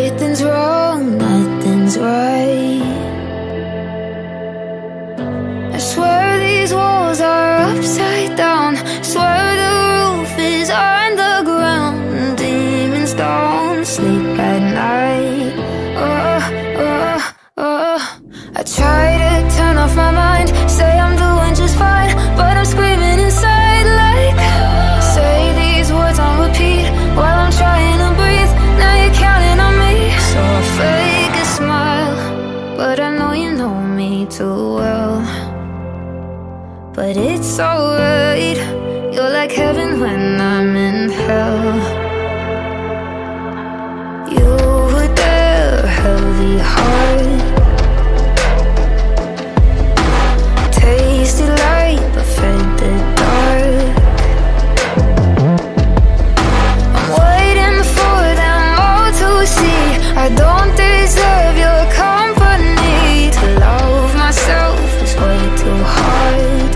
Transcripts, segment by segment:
Everything's wrong, nothing's right. I swear these walls are upside down. Swear the roof is underground. Demons don't sleep at night. I try to turn off my mind, say I'm doing just fine, but I'm screaming inside like, say these words on repeat while I'm trying to breathe. Now you're counting on me, so I fake a smile, but I know you know me too well. But it's alright, you're like heaven when I'm in hell. You were there, heavy heart, tasted light but fed the dark. I'm waiting for them all to see I don't deserve your company. To love myself is way too hard.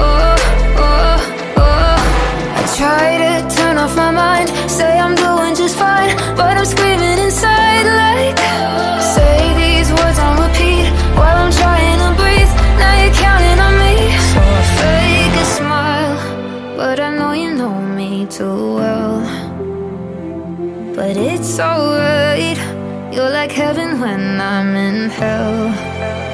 I try to turn off my mind, say I'm doing just fine, but I'm screaming inside like, say these words on repeat while I'm trying to breathe. Now you're counting on me, so I fake a smile, but I know you know me too well. But it's alright, you're like heaven when I'm in hell.